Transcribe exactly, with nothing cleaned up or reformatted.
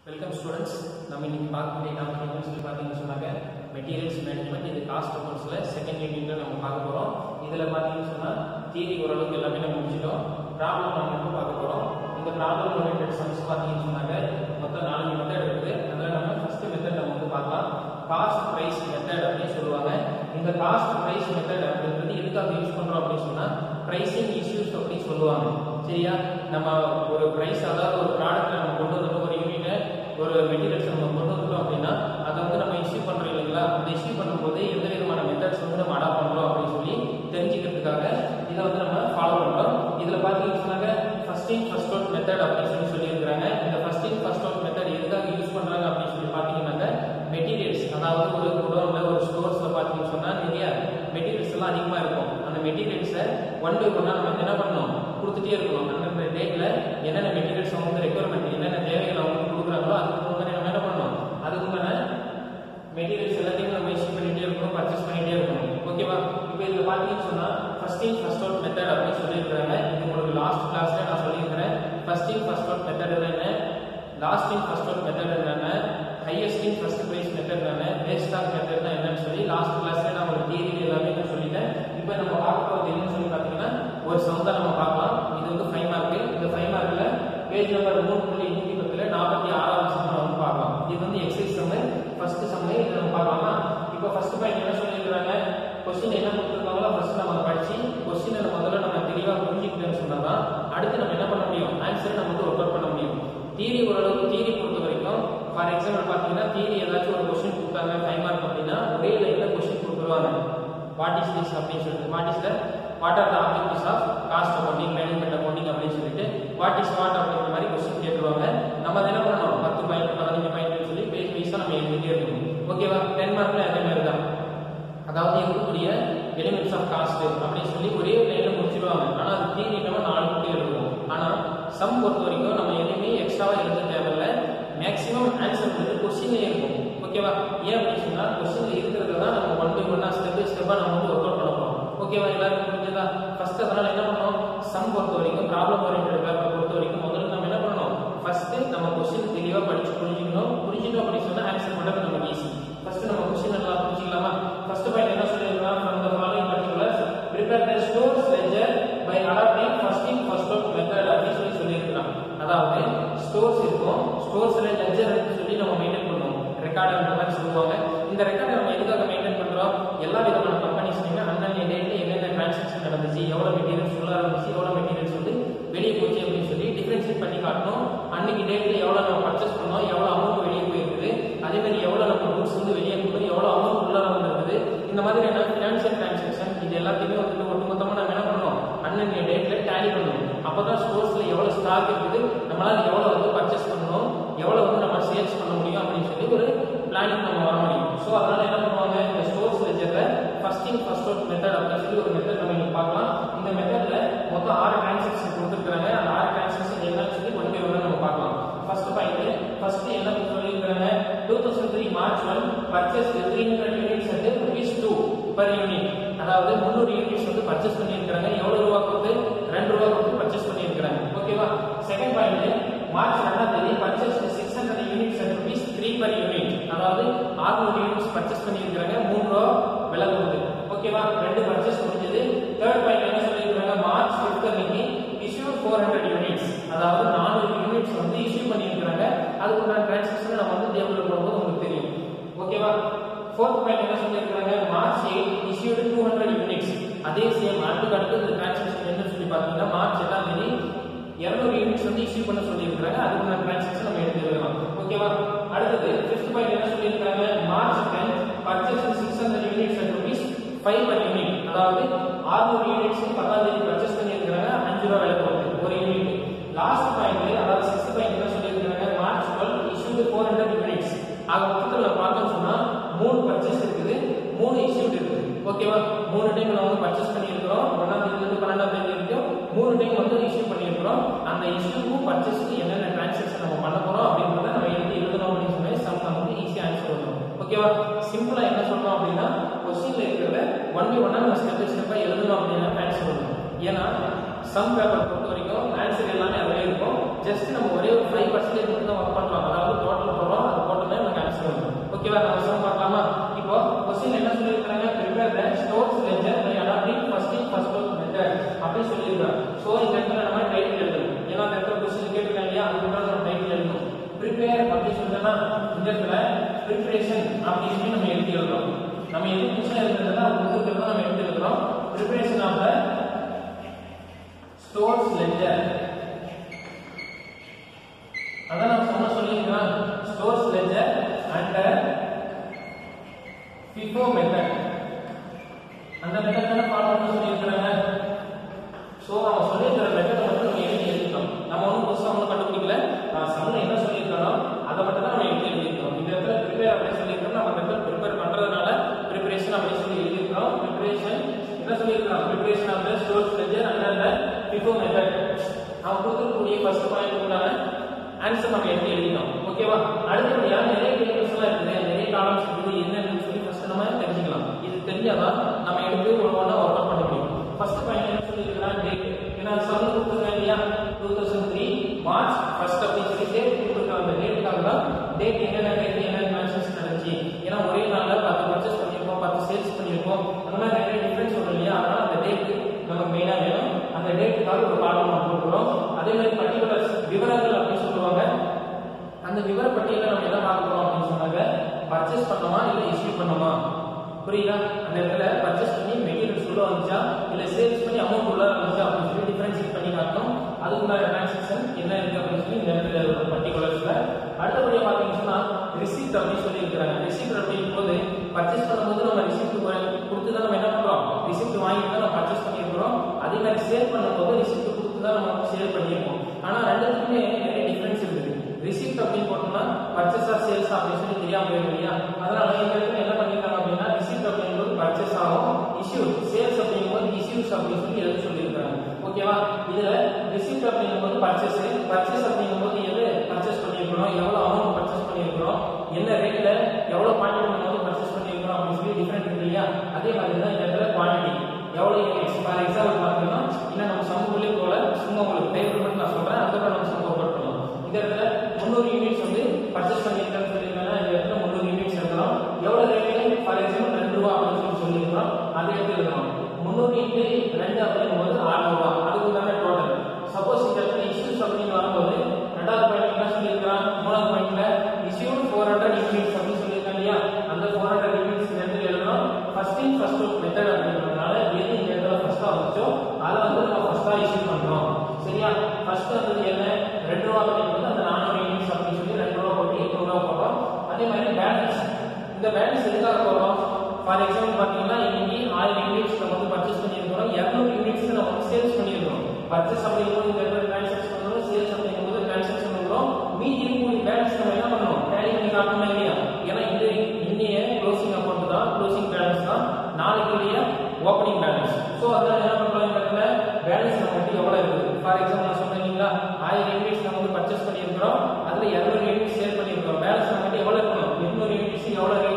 Welcome students. நம்ம இன்னைக்கு பார்க்கக்கூடிய டாபிக் என்னன்னு சொல்லி பாத்தீங்கன்னா சொன்னாங்க மெட்டீரியல்ஸ் மேனேஜ்மென்ட். இது காஸ்ட் அக்கவுண்ட்ஸ்ல செகண்ட் யூனிட்ல நம்ம பார்க்க போறோம். இதுல பாத்தீங்கன்னா சொன்னா தியரி ஓரளவுக்கு எல்லாமே நம்ம முடிச்சிட்டோம். ப்ராப்ளம் நம்ம இப்போ பார்க்க போறோம். இந்த ப்ராப்ளம் ஓரியன்டட் சம்ஸ் பாத்தீங்கன்னா சொன்னாங்க மொத்தம் நாலு மெத்தட் இருக்குது. அதுல நம்ம ஃபர்ஸ்ட் மெத்தட் நம்ம வந்து பார்க்கலாம். காஸ்ட் பிரைஸ் மெத்தட் அப்படின்னு சொல்லுவாங்க. இந்த காஸ்ட் பிரைஸ் மெத்தட் அப்படிங்கிறது எதுக்காக யூஸ் பண்றோம் அப்படின்னு சொன்னா பிரைசிங் இஷ்யூஸ் அப்படின்னு சொல்லுவாங்க. சரியா? நம்ம ஒரு பிரைஸ் அதாவது ஒரு ப்ராடக்ட் நம்ம கொண்டு வந்து ஒரு யூனிட் ஒரு மெட்டீரியல்ஸ் நம்ம கொண்டு வந்துட்டோம் அப்படின்னா அதை வந்து நம்ம இஷ்யூ பண்றோம் இல்லைங்களா? அந்த இஷ்யூ பண்ணும்போது எந்த விதமான மெத்தட்ஸ் வந்து நம்ம அடாப்ட் பண்றோம் அப்படின்னு சொல்லி தெரிஞ்சுக்கிறதுக்காக இதை வந்து நம்ம ஃபாலோ பண்றோம். இதுல பாத்தீங்கன்னா சொன்னாங்க first in first out method அப்படின்னு சொல்லி சொல்லியிருக்காங்க. இந்த first in first out method எதுக்காக யூஸ் பண்றாங்க அப்படின்னு சொல்லி பாத்தீங்கன்னா மெட்டீரியல்ஸ் அதாவது ஒரு குடோன்ல ஒரு ஸ்டோர்ஸ்ல பாத்தீங்கன்னா சொன்னா நிறைய மெட்டீரியல்ஸ் எல்லாம் அதிகமா இருக்கும். அந்த மெட்டீரியல்ஸை ஒன் பை ஒன்னா நம்ம என்ன பண்ணணும் கொடுத்துட்டே இருக்கணும். அந்த டேட்ல என்னென்ன மெட்டீரியல்ஸ் அவங்க வந்து ரெக்யர்மெண்ட் என்னென்ன தேவைகள் அவங்க கொடுக்குறாங்களோ அதுக்கு முன்னாடி நம்ம என்ன பண்ணணும் அதுக்கு முன்னாடி மெட்டீரியல்ஸ் எல்லாத்தையும் நம்ம இஷ்யூ பண்ணிட்டே இருக்கணும், பர்ச்சேஸ் பண்ணிட்டே இருக்கணும். ஓகேவா? இப்போ இதுல பாத்தீங்கன்னு சொன்னா first in first out method அப்படின்னு சொல்லியிருக்காங்க. இது உங்களுக்கு லாஸ்ட் கிளாஸ்ல நான் சொல்லியிருக்கிறேன். First in first out method என்ன, last in first out method என்ன, highest in first price method என்ன, வேஸ்ட் ஸ்டாக் மெத்தட் தான் என்னன்னு சொல்லி லாஸ்ட் கிளாஸ்ல நான் ஒரு தியரி எல்லாமே நான் சொல்லிட்டேன். இப்போ நம்ம பார்க்க போறது என்னன்னு சொல்லி பாத்தீங்கன்னா ஒரு சம் தான் நம்ம பார்க்கலாம். இது வந்து ஃபைவ் மார்க். இந்த ஃபைவ் மார்க்ல பேஜ் நம்பர் மூணு புள்ளி நூத்தி பத்துல நாற்பத்தி ஆறாவது சம் நம்ம பார்க்கலாம். இது வந்து எக்ஸசைஸ் சம். ஃபர்ஸ்ட் சம் இதை நம்ம பார்க்கலாமா? இப்போ ஃபர்ஸ்ட் பாயிண்ட் என்ன சொல்லியிருக்காங்க, கொஸ்டின் என்ன கொடுத்துருக்காங்களோ ஃபர்ஸ்ட் நம்ம படிச்சு கொஸ்டினை முதல்ல நம்ம தெளிவா புரிஞ்சுக்கிட்டோம்னு சொன்னாதான் அடுத்து நம்ம என்ன பண்ண முடியும், ஆன்சர் நம்ம வந்து ஒர்க் அவுட் பண்ண முடியும். தியரி ஓரளவுக்கு தியரி பொறுத்த வரைக்கும் ஃபார் எக்ஸாம்பிள் பாத்தீங்கன்னா தியரி ஏதாச்சும் ஒரு கொஸ்டின் கொடுத்தாங்க ஃபைவ் மார்க் அப்படின்னா ஒரே லைன்ல கொஸ்டின் கொடுத்துருவாங்க. வாட் இஸ் திஸ் அப்படின்னு சொல்லிட்டு what is the what are the objectives of cost accounting management accounting அப்படின்னு சொல்லிட்டு வாட் இஸ் வாட் அப்படிங்கிற மாதிரி கொஸ்டின் கேட்டுருவாங்க. நம்ம என்ன பண்ணணும் பத்து பாயிண்ட் பதினஞ்சு பாயிண்ட் சொல்லி பேஜ் வைஸா நம்ம எழுதிட்டே இருக்கணும். ஓகேவா? டென் மார்க்ல அதே மாதிரி தான். அதாவது இருக்கக்கூடிய எலிமெண்ட்ஸ் ஆஃப் காஸ்ட் அப்படின்னு சொல்லி ஒரே லைன்ல முடிச்சிருவாங்க. ஆனா அது தியரி நம்ம நாலு புள்ளி எழுதுவோம். ஆனா சம் பொறுத்த வரைக்கும் நம்ம எதுவுமே எக்ஸ்ட்ராவா எழுத தேவையில்ல. மேக்ஸிமம் ஆன்சர் வந்து கொஸ்டின்ல இருக்கும். ஓகேவா? ஏன் அப்படின்னு சொன்னா கொஸ்டின்ல இருக்கிறது தான் நம்ம ஒன் பை ஒன்னா ஸ்டெப் பை ஸ்டெப்பா நம்ம வந்து ஒர்க் அவுட் பண்ண போறோம். ஓகேவா? எல்லாருக்கும் புரிஞ்சதா? ஃபர்ஸ்ட் அதனால என்ன பண்ணணும், சம் பொறுத்த வரைக்கும் ப்ராப்ளம் ஓரியன்டட் பேப்பர் பொறுத்த வரைக்கும் முதல்ல நம்ம என்ன பண்ணணும், ஃபர்ஸ்ட் நம்ம கொஸ்டின் தெளிவா படிச்சு புரிஞ்சுக்கணும். புரிஞ்சுட்டோம் அப்படின்னு சொன்னா ஆன்சர் பண்றது நமக்கு ஈஸி. ஃபர்ஸ்ட் நம்ம கொஸ்டின் எல்லாம் புரிஞ்சுக்கலாமா? ஃபர்ஸ்ட் பாயிண்ட் என்ன சொல்லிருக்காங்க, from the following particulars prepare the stores ledger by adopting first in first out method அப்படி சொல்லி சொல்லியிருக்காங்க. அதாவது ஸ்டோர்ஸ் இருக்கும், ஸ்டோர்ஸ்ல லெட்ஜர் சொல்லி நம்ம மெயின்டைன் பண்ணுவோம். ரெக்கார்ட் அந்த மாதிரி சொல்லுவாங்க. இந்த ரெக்கார்ட் நம்ம எதுக்காக மெயின்டைன் பண்றோம், எல்லா விதமான கம்பெனிஸ்லயுமே அன்னன்னைய டேட்ல என்னென்ன டிரான்சாக்ஷன் நடந்துச்சு, எவ்வளவு மெட்டீரியல்ஸ் உள்ள இருந்துச்சு, எவ்வளவு மெட்டீரியல்ஸ் வந்து வெளியே போச்சு அப்படின்னு சொல்லி டிஃபரன்ஷியேட் பண்ணி காட்டணும். அன்னைக்கு டேட்ல எவ்வளவு நம்ம பர்ச்சேஸ் பண்ணோம், எவ்வளவு அமௌண்ட் வெளியே போயிருக்குது, அதே மாதிரி எவ்வளவு நம்ம குட்ஸ் வந்து வெளியே போகுது, எவ்வளவு அமௌண்ட் உள்ள வந்திருக்குது, இந்த மாதிரி என்ன ஃபினான்ஷியல் டிரான்சாக்ஷன் இது எல்லாத்தையுமே வந்து ஒட்டுமொத்தமா நம்ம என்ன பண்ணணும் அன்னன்னைய டேட்ல டேலி பண்ணணும். அப்பதான் ஸ்டோர்ஸ்ல எவ்வளவு ஸ்டாக் இருக்குது, நம்மளால எவ்வளவு வந்து பர்ச்சேஸ் பண்ணணும், எவ்வளவு வந்து நம்ம சேல்ஸ் பண்ண முடியும் அப்படின்னு சொல்லி ஒரு பிளானிங் நம்ம வர முடியும். ஸோ அதனால என்ன பண்ணுவாங்க, இந்த ஸ்டோர்ஸ் லெட்ஜர்ல first in first out method அப்படின்னு சொல்லி ஒரு மெத்தட் நம்ம இங்க பார்க்கலாம். இந்த மெத்தட்ல மொத்தம் ஆறு டிரான்சாக்ஷன் கொடுத்துருக்காங்க. அந்த ஆறு டிரான்சாக்ஷன் என்னன்னு சொல்லி ஒன் பை ஒன் நம்ம பார்க்கலாம். ஃபர்ஸ்ட் பாயிண்ட் ஃபர்ஸ்ட் என்ன சொல்லியிருக்காங்க, two thousand three March one purchase three hundred units at rupees two per unit. அதாவது முந்நூறு யூனிட்ஸ் வந்து பர்ச்சேஸ் பண்ணியிருக்காங்க. எவ்வளவு ரூபா கொடுத்து, ரெண்டு ரூபா கொடுத்து பர்ச்சேஸ் பண்ணியிருக்காங்க. ஓகேவா? செகண்ட் பாயிண்ட் மார்ச் ரெண்டாம் தேதி purchase six hundred units at rupees three per unit. அதாவது அறுநூறு யூனிட்ஸ் பர்ச்சேஸ் பண்ணியிருக்காங்க, மூணு ரூபா விலை கொடுத்து. ஓகேவா? ரெண்டு பர்ச்சேஸ் முடிஞ்சது. தேர்ட் பாயிண்ட் என்ன சொல்லியிருக்காங்க, மார்ச் ஃபிஃப்த் அன்னைக்கு இஷ்யூ ஃபோர் ஹண்ட்ரட் யூனிட்ஸ். அதாவது நானூறு யூனிட்ஸ் வந்து இஷ்யூ பண்ணியிருக்காங்க. அதுக்குண்டான டிரான்சாக்ஷன் நம்ம வந்து டேபிள்ல போடும்போது உங்களுக்கு தெரியும். ஓகேவா? ஃபோர்த் பாயிண்ட் என்ன சொல்லியிருக்காங்க, March eight issued two hundred units. அதே சேம் அடுத்து அடுத்து இந்த டிரான்சாக்ஷன் என்ன சொல்லி பார்த்தீங்கன்னா மார்ச் எட்டாம் தேதி இருநூறு யூனிட்ஸ் வந்து இஷ்யூ பண்ண சொல்லியிருக்காங்க. அதுக்கு நான் டிரான்சாக்ஷன் நம்ம எடுத்து எழுதலாம். ஓகேவா? அடுத்தது ஃபிஃப்த் பாயிண்ட் என்ன சொல்லியிருக்காங்க, March ten purchase six hundred units at rupees five per unit. அதாவது அறுநூறு யூனிட்ஸ் பத்தாம் தேதி பர்ச்சேஸ் பண்ணியிருக்காங்க, அஞ்சு ரூபா விலை போகுது ஒரு யூனிட். லாஸ்ட் பாயிண்ட் அதாவது சிக்ஸ்த் பாயிண்ட் என்ன சொல்லியிருக்காங்க, March twelve issued four hundred units. ஆக மொத்தத்தில் பார்த்தோம்னு சொன்னா மூணு பர்ச்சேஸ் இருக்குது, மூணு இஷ்யூட் இருக்குது. ஓகேவா? மூணு டைம் நம்ம வந்து பர்ச்சேஸ் பண்ணியிருக்கிறோம். ஒன்னாம் தேதியில இருந்து பன்னெண்டாம் தேதி வரைக்கும் மூணு டைம் வந்து இஷ்யூ பண்ணியிருக்கிறோம். அந்த இஷ்யூக்கும் பர்ச்சேஸ்க்கு என்னென்ன டிரான்சாக்ஷன் நம்ம பண்ண போறோம் அப்படின்றத நம்ம எழுதி எழுதணும் அப்படின்னு சொல்லி சம் நமக்கு ஈஸியா ஆன்சர் வரும். ஓகேவா? சிம்பிளா என்ன சொல்றோம் அப்படின்னா கொஸ்டின்ல இருக்கிறத ஒன் பை ஒன்னா நம்ம ஸ்டெப் பை ஸ்டெப்பா எழுதணும் அப்படின்னா ஆன்சர் வரும். ஏன்னா சம் பேப்பர் பொறுத்த வரைக்கும் ஆன்சர் எல்லாமே அதுவே இருக்கும். ஜஸ்ட் நம்ம ஒரே ஒரு ஃபைவ் பர்சன்டேஜ் மட்டும் தான் ஒர்க் பண்றோம். அதாவது டோட்டல் போடுறோம், அது போட்டோம்னா நமக்கு ஆன்சர் வரும். ஓகேவா? நம்ம சம் பார்க்கலாமா? இப்போ क्वेश्चन என்ன சொல்லிருக்காங்க? prepare the stores ledger by adopting first in first out method அப்படி சொல்லிருக்காங்க. சோ இந்த இடத்துல நம்ம டைட்டில் எழுதணும். ஏன்னா அந்த இடத்துல क्वेश्चन கேட்டிருக்காங்க இல்லையா, அதுக்கு முன்னாடி நம்ம டைட்டில் எழுதணும். prepare அப்படி சொல்றேன்னா இந்த இடத்துல preparation அப்படி சொல்லி நம்ம எழுதி எழுதணும். நம்ம எது क्वेश्चन எழுதுறதுன்னா கொடுத்துக்கிறத நம்ம எழுதி எழுதுறோம். preparation of the stores ledger. அதான் நம்ம சொன்ன சொல்லிருக்கோம். stores ledger under FIFO method. அந்த மெத்தட் தான ஃபாலோ பண்ண சொல்லிருக்காங்க. சோ அவங்க சொல்லிருக்கிற மெத்தட் மட்டும் நம்ம எழுதி எழுதிட்டோம். நம்ம ஒன்றும் புதுசா ஒன்றும் கண்டுபிடிக்கல. சம்ல என்ன சொல்லியிருக்கானோ அதை மட்டும் தான் நம்ம எழுதி எழுதிருக்கோம். இந்த இடத்துல ப்ரிப்பேர் அப்படின்னு சொல்லியிருக்கோம். நம்ம அந்த இடத்துல ப்ரிப்பேர் பண்றதுனால ப்ரிப்பரேஷன் அப்படின்னு சொல்லி எழுதிருக்கோம். ப்ரிப்பரேஷன் என்ன சொல்லியிருக்கோம்? Preparation of the stores ledger under the FIFO method. அவன் கொடுக்கக்கூடிய ஃபர்ஸ்ட் பாயிண்ட் உண்டான ஆன்சர் நம்ம எழுதி எழுதிட்டோம். ஓகேவா? அடுத்தபடியா நிறைய டேபிள்ஸ் எல்லாம் இருக்குது, நிறைய காலம்ஸ் இருக்குது. என்னன்னு சொல்லி ஃபர்ஸ்ட் நம்ம தெரிஞ்சுக்கலாம். இது தெரிஞ்சாதான் நம்ம எடுத்து ஒரு ஒண்ணா ஒர்க் அவுட் பண்ண முடியும். ஃபர்ஸ்ட் பாயிண்ட் என்ன சொல்லிருக்காங்க? டேட். ஏன்னா சம் கொடுத்துருக்காங்க இல்லையா, two thousand three March first அப்படின்னு சொல்லி டேட் கொடுத்துருக்காங்க. அந்த டேட்டுக்காக தான் டேட் என்னென்ன டேட் என்னென்ன மென்ஷன்ஸ் நடந்துச்சு. ஏன்னா ஒரே நாள்ல பத்து பர்ச்சேஸ் பண்ணிருக்கோம், பத்து சேல்ஸ் பண்ணிருக்கோம், அந்த மாதிரி நிறைய டிஃபரன்ஸ் வரும் இல்லையா. அதனால அந்த டேட் நமக்கு மெயினா வேணும். அந்த டேட்டுக்காக ஒரு காலம் நம்ம போட்டுக்கிறோம். அதே மாதிரி பர்டிகுலர்ஸ் விவரங்கள் அப்படின்னு சொல்லுவாங்க. அந்த விவர பட்டியலை நம்ம என்ன பார்க்கிறோம் அப்படின்னு சொன்னாங்க, பர்ச்சேஸ் பண்ணோமா இல்ல இஷ்யூ பண்ணோமா. புரியுதா? அந்த இடத்துல பர்ச்சேஸ் பண்ணி மெட்டீரியல்ஸ் உள்ள வந்துச்சா இல்ல சேல்ஸ் பண்ணி அமௌண்ட் உள்ள வந்துச்சா அப்படின்னு சொல்லி டிஃபரன்ஷியேட் பண்ணி காட்டணும். அதுக்குள்ள டிரான்சாக்ஷன் என்ன இருக்கு அப்படின்னு சொல்லி இந்த இடத்துல பர்டிகுலர்ஸ்ல. அடுத்தபடியா பாத்தீங்கன்னா ரிசிப்ட் அப்படின்னு சொல்லி இருக்கிறாங்க. ரிசிப்ட் அப்படிங்கும் போது பர்ச்சேஸ் பண்ணும்போது நம்ம ரிசிப்ட் கொடுத்து தான் நம்ம என்ன பண்றோம், ரிசிப்ட் வாங்கிட்டு தான் நம்ம பர்ச்சேஸ் பண்ணிருக்கிறோம். அதே மாதிரி சேல் பண்ணும்போது ரிசிப்ட் கொடுத்து தான் நம்ம சேல் பண்ணிருக்கோம். ஆனா ரெண்டுத்துக்குமே நிறைய டிஃபரன்ஸ் இருக்குது. ரிசிப்ட் அப்படின்னு போட்டோம்னா பர்ச்சேஸ் ஆர் சேல்ஸ் அப்படின்னு சொல்லி தெரியாம போயிடும் இல்லையா. அதனால இந்த இடத்துல என்ன பண்ணிருக்காங்க அப்படின்னா ரிசிப்ட் அப்படிங்கிறது பர்ச்சேஸ் ஆகும், இஷ்யூ சேல்ஸ் அப்படிங்கும்போது இஷ்யூஸ் அப்படின்னு சொல்லி எழுதி சொல்லியிருக்காங்க. ஓகேவா? இதுல ரிசிப்ட் அப்படிங்கும்போது பர்ச்சேஸ், பர்ச்சேஸ் அப்படிங்கும்போது எது பர்ச்சேஸ் பண்ணிருக்கிறோம், எவ்வளவு அமௌண்ட் பர்ச்சேஸ் பண்ணிருக்கிறோம், என்ன ரேட்ல எவ்வளவு குவான்டிட்டி நம்ம பர்ச்சேஸ் பண்ணிருக்கிறோம் அப்படின்னு சொல்லி டிஃபரெண்ட் இருக்கு இல்லையா. அதே மாதிரி தான் இந்த இடத்துல குவான்டிட்டி எவ்வளவு யூனிட்ஸ். ஃபார் எக்ஸாம்பிள் பாத்தீங்கன்னா இன்னும் நம்ம சமூகத்திலே போல சும்மா உங்களுக்கு டேபிள் மட்டும் நான் சொல்றேன், அந்த நம்ம சமூகம் போட் பண்ணலாம். இந்த இடத்துல முந்நூறு யூனிட்ஸ் வந்து பர்ச்சேஸ் பண்ணிருக்கேன்னு சொல்லியிருக்காங்க. இந்த இடத்துல முந்நூறு யூனிட்ஸ் எழுதலாம். எவ்வளவு ரேட்டு? ஃபார் எக்ஸாம்பிள் ரெண்டு ரூபா அப்படின்னு சொல்லி சொல்லியிருக்கிறோம். அதே இடத்துல எழுதலாம். முந்நூறு இன்ட்டு ரெண்டு அப்படிங்கும்போது ஆறு ரூபா. அதுக்கு தானே டோட்டல். சப்போஸ் இந்த இடத்துல இஷ்யூஸ் அப்படின்னு வரும்போது ரெண்டாவது பாயிண்ட் என்ன சொல்லியிருக்கிறான், மூணாவது பாயிண்ட்ல இஷ்யூ ஃபோர் ஹண்ட்ரட் யூனிட்ஸ் அப்படின்னு சொல்லியிருக்காங்க இல்லையா. அந்த ஃபோர் ஹண்ட்ரட் யூனிட்ஸ் இந்த இடத்துல எழுதணும். First in first out method அப்படிங்கிறதுனால எது இந்த இடத்துல ஃபர்ஸ்டா வந்துச்சோ அதை வந்து நம்ம ஃபர்ஸ்டா இஷ்யூ பண்றோம். சரியா? ஃபர்ஸ்ட் வந்து என்ன, ரெண்டு ரூபா அப்படிங்கிறது அந்த நானூறு யூனிட்ஸ் அப்படின்னு சொல்லி ரெண்டு ரூபா போட்டு எட்டு ரூபா போடுறோம். அதே மாதிரி பேலன்ஸ், இந்த பேலன்ஸ் எதுக்காக போடுறோம்? ஃபார் எக்ஸாம்பிள் பாத்தீங்கன்னா இன்னைக்கு ஆயிரம் யூனிட்ஸ் நம்ம வந்து பர்ச்சேஸ் பண்ணியிருக்கிறோம், இருநூறு யூனிட்ஸ் நம்ம வந்து சேல்ஸ் பண்ணியிருக்கிறோம். பர்ச்சேஸ் அப்படிங்கும்போது இந்த இடத்துல டிரான்சாக்ஷன் பண்ணுறோம், சேல்ஸ் அப்படிங்கும்போது டிரான்சாக்ஷன் பண்ணுறோம். மீதி இருக்கக்கூடிய பேலன்ஸ் நம்ம என்ன பண்ணணும், டேலி பண்ணி காட்டணுமா இல்லையா. ஏன்னா இந்த இன்னைய க்ளோசிங் அமௌண்ட் தான், க்ளோசிங் பேலன்ஸ் தான் நாளைக்குரிய ஓப்பனிங் பேலன்ஸ். ஸோ அதனால என்ன பண்றோம், இந்த இடத்துல பேலன்ஸ் நம்ம வந்து எவ்வளவு இருக்குது. ஃபார் எக்ஸாம்பிள் நான் சொன்னீங்களா, ஆயிரம் யூனிட்ஸ் நம்ம வந்து பர்ச்சேஸ் பண்ணியிருக்கிறோம், அதுல இருநூறு யூனிட்ஸ் சேல் பண்ணியிருக்கிறோம். பேலன்ஸ் நம்ம வந்து எவ்வளவு இருக்கணும், எண்ணூறு யூனிட்ஸ் எவ்வளவு